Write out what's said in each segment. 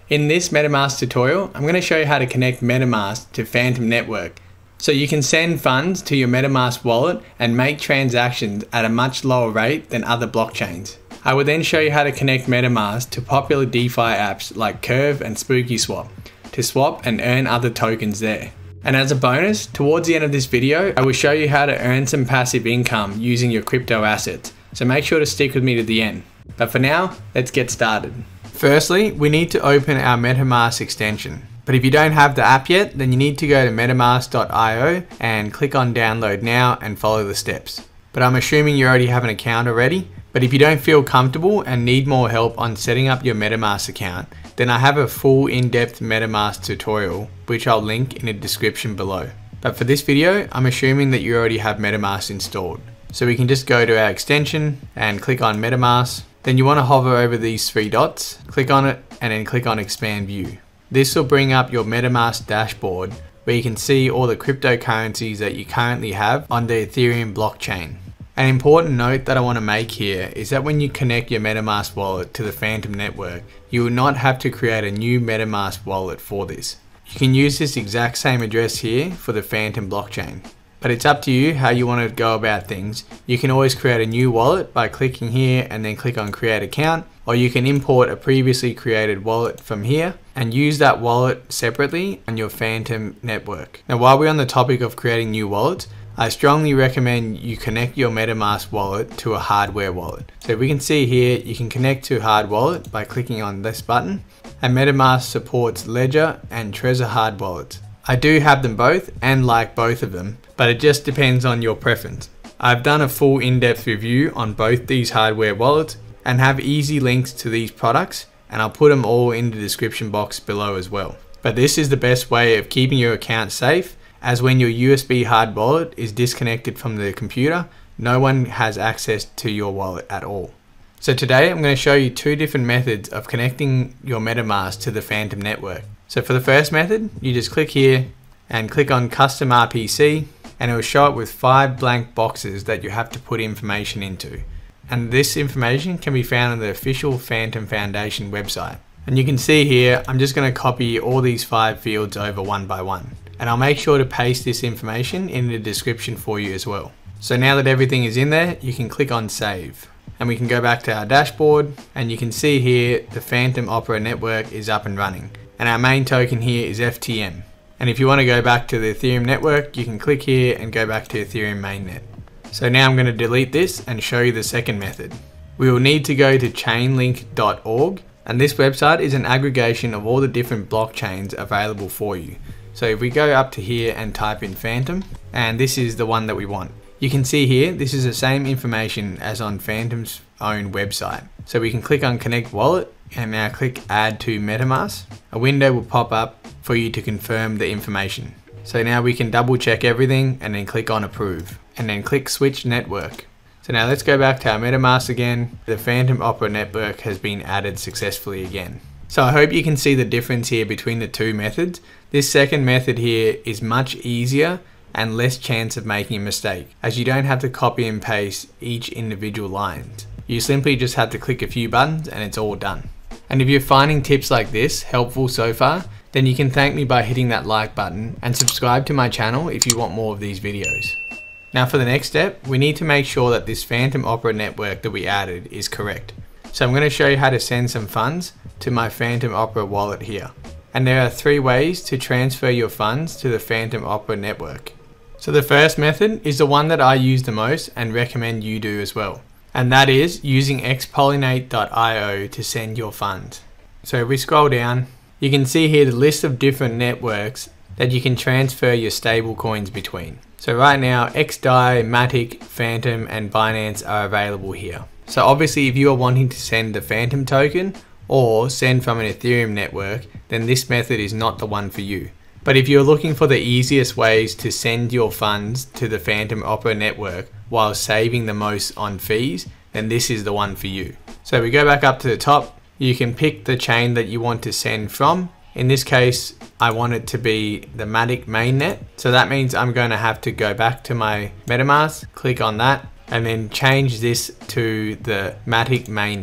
In this MetaMask tutorial, I'm going to show you how to connect MetaMask to Fantom Network. So you can send funds to your MetaMask wallet and make transactions at a much lower rate than other blockchains. I will then show you how to connect MetaMask to popular DeFi apps like Curve and SpookySwap to swap and earn other tokens there. And as a bonus, towards the end of this video, I will show you how to earn some passive income using your crypto assets. So make sure to stick with me to the end. But for now, let's get started. Firstly, we need to open our MetaMask extension. But if you don't have the app yet, then you need to go to metamask.io and click on download now and follow the steps. But I'm assuming you already have an account already. But if you don't feel comfortable and need more help on setting up your MetaMask account, then I have a full in-depth MetaMask tutorial, which I'll link in the description below. But for this video, I'm assuming that you already have MetaMask installed. So we can just go to our extension and click on MetaMask. Then you want to hover over these three dots, click on it, and then click on expand view. This will bring up your MetaMask dashboard where you can see all the cryptocurrencies that you currently have on the Ethereum blockchain. An important note that I want to make here is that when you connect your MetaMask wallet to the Fantom network, you will not have to create a new MetaMask wallet for this. You can use this exact same address here for the Fantom blockchain. But it's up to you how you want to go about things. You can always create a new wallet by clicking here and then click on create account, or you can import a previously created wallet from here and use that wallet separately on your Fantom network. Now while we're on the topic of creating new wallets, I strongly recommend you connect your MetaMask wallet to a hardware wallet. So we can see here, you can connect to hard wallet by clicking on this button, and MetaMask supports Ledger and Trezor hard wallets. I do have them both and like both of them, but it just depends on your preference. I've done a full in-depth review on both these hardware wallets and have easy links to these products, and I'll put them all in the description box below as well. But this is the best way of keeping your account safe, as when your USB hard wallet is disconnected from the computer, no one has access to your wallet at all. So today I'm going to show you two different methods of connecting your MetaMask to the Fantom network. So for the first method, you just click here and click on custom RPC, and it will show up with 5 blank boxes that you have to put information into. And this information can be found on the official Fantom Foundation website. And you can see here, I'm just going to copy all these 5 fields over one by one. And I'll make sure to paste this information in the description for you as well. So now that everything is in there, you can click on save. And we can go back to our dashboard, and you can see here the Fantom Opera network is up and running. And our main token here is FTM. And if you want to go back to the Ethereum network, you can click here and go back to Ethereum mainnet. So now I'm going to delete this and show you the second method. We will need to go to chainlink.org, and this website is an aggregation of all the different blockchains available for you. So if we go up to here and type in Fantom, and this is the one that we want. You can see here, this is the same information as on Fantom's own website. So we can click on connect wallet and now click add to MetaMask. A window will pop up for you to confirm the information. So now we can double check everything and then click on approve and then click switch network. So now let's go back to our MetaMask again. The Fantom Opera network has been added successfully again. So I hope you can see the difference here between the two methods. This second method here is much easier and less chance of making a mistake, as you don't have to copy and paste each individual line. You simply just have to click a few buttons and it's all done. And if you're finding tips like this helpful so far, then you can thank me by hitting that like button and subscribe to my channel if you want more of these videos. Now for the next step, we need to make sure that this Fantom Opera network that we added is correct. So I'm going to show you how to send some funds to my Fantom Opera wallet here. And there are 3 ways to transfer your funds to the Fantom Opera network. So the first method is the one that I use the most and recommend you do as well. And that is using Xpollinate.io to send your funds. So if we scroll down, you can see here the list of different networks that you can transfer your stable coins between. So right now, XDAI, Matic, Fantom, and Binance are available here. So obviously if you are wanting to send the Fantom token or send from an Ethereum network, then this method is not the one for you. But if you're looking for the easiest ways to send your funds to the Fantom Opera network while saving the most on fees, then this is the one for you. So we go back up to the top, you can pick the chain that you want to send from. In this case, I want it to be the Matic mainnet. So that means I'm going to have to go back to my MetaMask, click on that, and then change this to the Matic mainnet.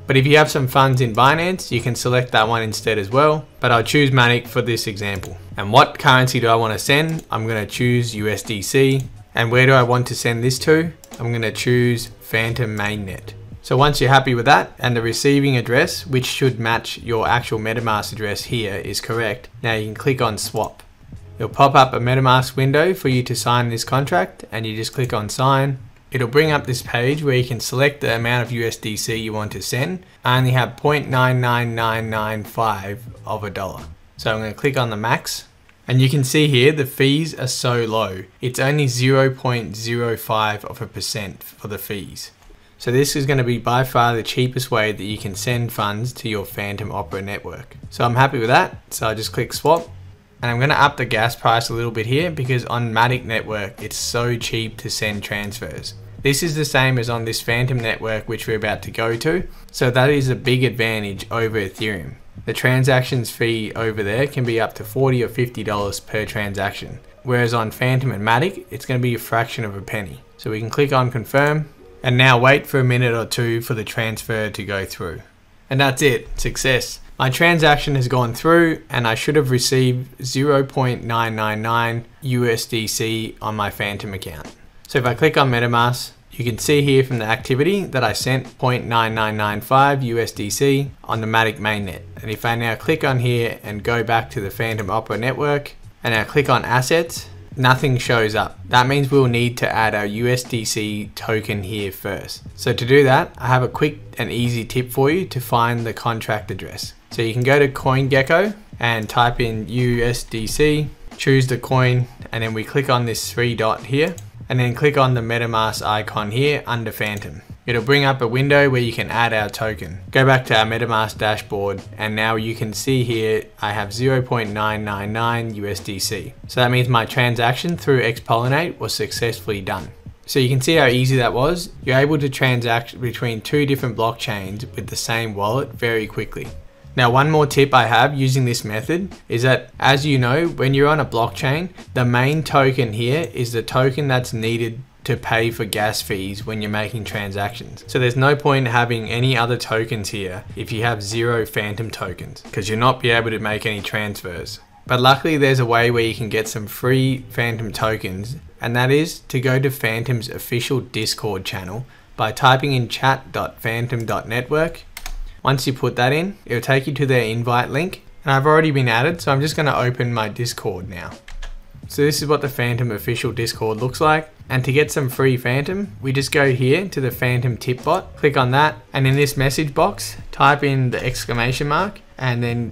But if you have some funds in Binance, you can select that one instead as well. But I'll choose Matic for this example. And what currency do I want to send? I'm going to choose USDC. And where do I want to send this to? I'm going to choose Fantom Mainnet. So once you're happy with that and the receiving address, which should match your actual MetaMask address here, is correct, now you can click on swap. It'll pop up a MetaMask window for you to sign this contract, and you just click on sign. It'll bring up this page where you can select the amount of USDC you want to send. I only have 0.99995 of a dollar. So I'm going to click on the max. And you can see here the fees are so low. It's only 0.05% for the fees. So this is going to be by far the cheapest way that you can send funds to your Fantom Opera network. So I'm happy with that. So I just click swap. And I'm going to up the gas price a little bit here because on Matic network, it's so cheap to send transfers. This is the same as on this Fantom network, which we're about to go to. So that is a big advantage over Ethereum. The transactions fee over there can be up to $40 or $50 per transaction. Whereas on Fantom and Matic, it's going to be a fraction of a penny. So we can click on confirm and now wait for a minute or two for the transfer to go through. And that's it, success. My transaction has gone through and I should have received 0.999 USDC on my Fantom account. So if I click on MetaMask, you can see here from the activity that I sent 0.9995 USDC on the Matic mainnet. And if I now click on here and go back to the Fantom Opera network and now click on assets, nothing shows up. That means we'll need to add our USDC token here first. So to do that, I have a quick and easy tip for you to find the contract address. So you can go to CoinGecko and type in USDC, choose the coin, and then we click on this 3 dot here, and then click on the MetaMask icon here under Fantom. It'll bring up a window where you can add our token. Go back to our MetaMask dashboard, and now you can see here I have 0.999 USDC. So that means my transaction through Xpollinate was successfully done. So you can see how easy that was. You're able to transact between 2 different blockchains with the same wallet very quickly. Now, one more tip I have using this method is that, as you know, when you're on a blockchain, the main token here is the token that's needed to pay for gas fees when you're making transactions. So there's no point having any other tokens here if you have 0 Fantom tokens, because you'll not be able to make any transfers. But luckily there's a way where you can get some free Fantom tokens, and that is to go to Fantom's official Discord channel by typing in chat.fantom.network. Once you put that in, it'll take you to their invite link, and I've already been added, so I'm just going to open my Discord now. So this is what the Fantom official Discord looks like. And to get some free Fantom, we just go here to the Fantom tip bot, click on that, and in this message box, type in the exclamation mark and then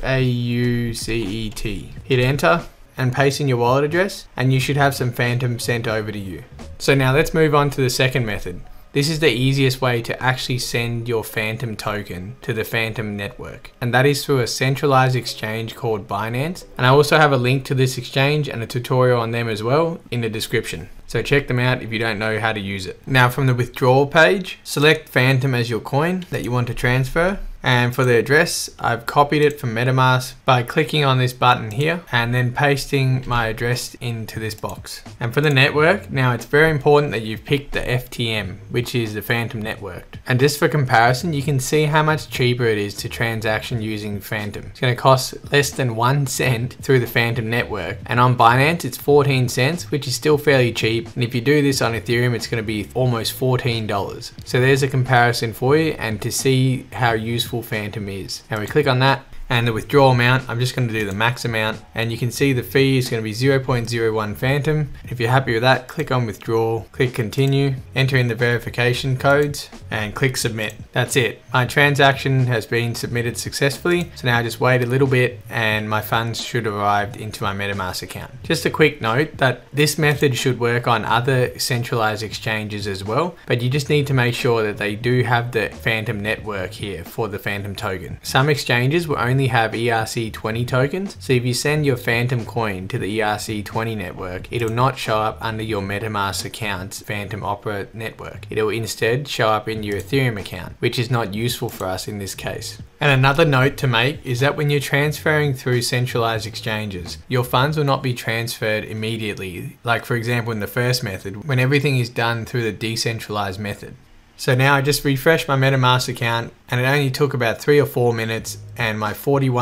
FAUCET. Hit enter and paste in your wallet address, and you should have some Fantom sent over to you. So now let's move on to the second method. This is the easiest way to actually send your Fantom token to the Fantom network, and that is through a centralized exchange called Binance. And I also have a link to this exchange and a tutorial on them as well in the description. So check them out if you don't know how to use it. Now from the withdrawal page, select Fantom as your coin that you want to transfer. And for the address, I've copied it from MetaMask by clicking on this button here and then pasting my address into this box. And for the network, now it's very important that you've picked the FTM, which is the Fantom network. And just for comparison, you can see how much cheaper it is to transaction using Fantom. It's going to cost less than 1 cent through the Fantom network. And on Binance, it's 14 cents, which is still fairly cheap. And if you do this on Ethereum, it's going to be almost $14. So there's a comparison for you and to see how useful Fantom is. And we click on that, and the withdrawal amount, I'm just going to do the max amount, and you can see the fee is going to be 0.01 Fantom. If you're happy with that, click on withdrawal, click continue, enter in the verification codes, and click submit. That's it. My transaction has been submitted successfully, so now I just wait a little bit and my funds should have arrived into my MetaMask account. Just a quick note that this method should work on other centralized exchanges as well, but you just need to make sure that they do have the Fantom network here for the Fantom token. Some exchanges will only have ERC20 tokens, so if you send your Fantom coin to the ERC20 network, it'll not show up under your MetaMask account's Fantom Opera network. It'll instead show up in your Ethereum account, which is not useful for us in this case. And another note to make is that when you're transferring through centralized exchanges, your funds will not be transferred immediately. Like for example in the first method, when everything is done through the decentralized method. So now I just refreshed my MetaMask account and it only took about 3 or 4 minutes and my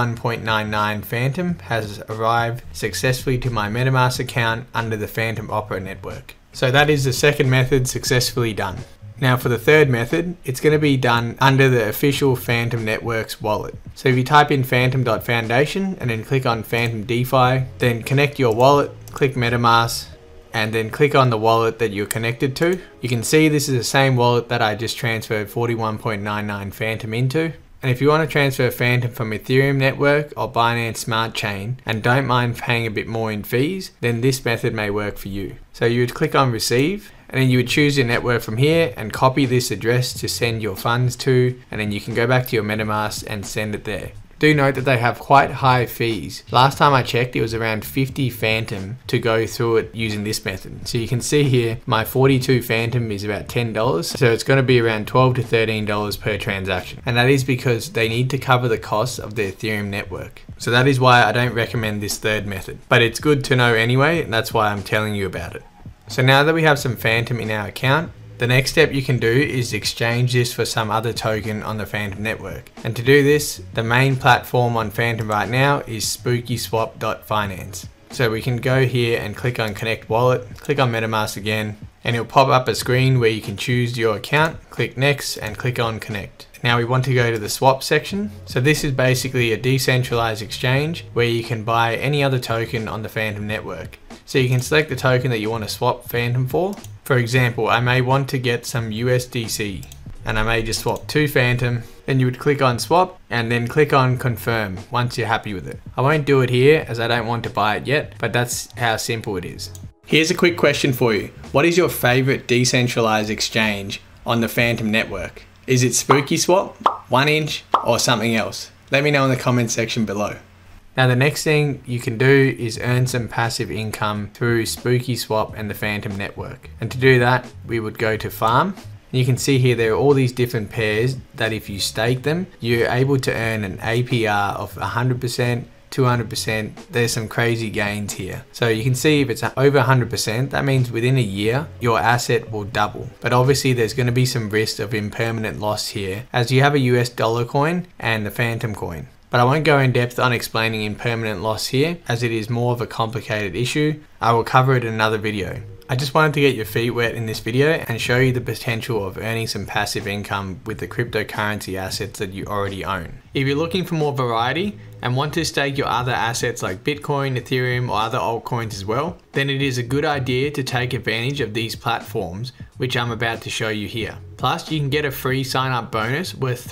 41.99 Fantom has arrived successfully to my MetaMask account under the Fantom Opera network. So that is the second method successfully done. Now for the third method, it's going to be done under the official Fantom Network's wallet. So if you type in fantom.foundation and then click on Fantom DeFi, then connect your wallet, click MetaMask, and then click on the wallet that you're connected to. You can see this is the same wallet that I just transferred 41.99 Fantom into. And if you want to transfer Fantom from Ethereum network or Binance Smart Chain and don't mind paying a bit more in fees, then this method may work for you. So you would click on receive and then you would choose your network from here and copy this address to send your funds to, and then you can go back to your MetaMask and send it there. Do note that they have quite high fees. Last time I checked, it was around 50 Fantom to go through it using this method. So you can see here, my 42 Fantom is about $10. So it's going to be around $12 to $13 per transaction. And that is because they need to cover the costs of the Ethereum network. So that is why I don't recommend this third method. But it's good to know anyway, and that's why I'm telling you about it. So now that we have some Fantom in our account, the next step you can do is exchange this for some other token on the Fantom network. And to do this, the main platform on Fantom right now is SpookySwap.finance. So we can go here and click on Connect Wallet, click on MetaMask again, and it'll pop up a screen where you can choose your account, click Next, and click on Connect. Now we want to go to the swap section. So this is basically a decentralized exchange where you can buy any other token on the Fantom network. So you can select the token that you want to swap Fantom for. For example, I may want to get some USDC and I may just swap 2 Fantom. Then you would click on swap and then click on confirm once you're happy with it. I won't do it here as I don't want to buy it yet, but that's how simple it is. Here's a quick question for you. What is your favorite decentralized exchange on the Fantom network? Is it SpookySwap, 1inch, or something else? Let me know in the comment section below. Now the next thing you can do is earn some passive income through SpookySwap and the Fantom network. And to do that, we would go to farm. And you can see here there are all these different pairs that if you stake them, you're able to earn an APR of 100%, 200%. There's some crazy gains here. So you can see if it's over 100%, that means within a year, your asset will double. But obviously there's going to be some risk of impermanent loss here as you have a US dollar coin and the Fantom coin. But I won't go in depth on explaining impermanent loss here as it is more of a complicated issue. I will cover it in another video. I just wanted to get your feet wet in this video and show you the potential of earning some passive income with the cryptocurrency assets that you already own. If you're looking for more variety and want to stake your other assets like Bitcoin, Ethereum, or other altcoins as well, then it is a good idea to take advantage of these platforms, which I'm about to show you here. Plus, you can get a free sign-up bonus worth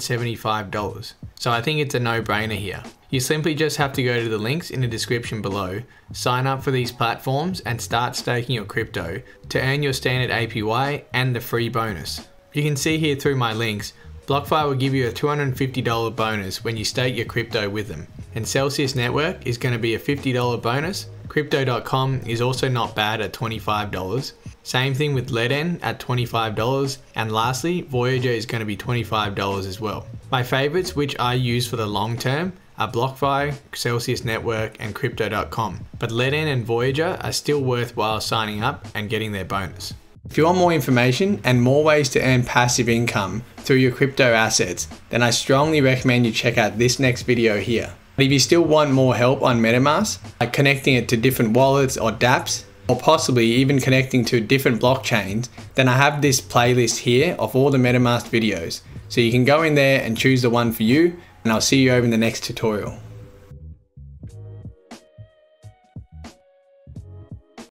$375. So I think it's a no-brainer here. You simply just have to go to the links in the description below, sign up for these platforms and start staking your crypto to earn your standard APY and the free bonus. You can see here through my links, BlockFi will give you a $250 bonus when you stake your crypto with them. And Celsius Network is going to be a $50 bonus. Crypto.com is also not bad at $25. Same thing with Leden at $25. And lastly, Voyager is going to be $25 as well. My favorites, which I use for the long term, are BlockFi, Celsius Network, and Crypto.com. But Leden and Voyager are still worthwhile signing up and getting their bonus. If you want more information and more ways to earn passive income through your crypto assets, then I strongly recommend you check out this next video here. But if you still want more help on MetaMask, like connecting it to different wallets or dApps, or possibly even connecting to different blockchains, then I have this playlist here of all the MetaMask videos. So you can go in there and choose the one for you, and I'll see you over in the next tutorial.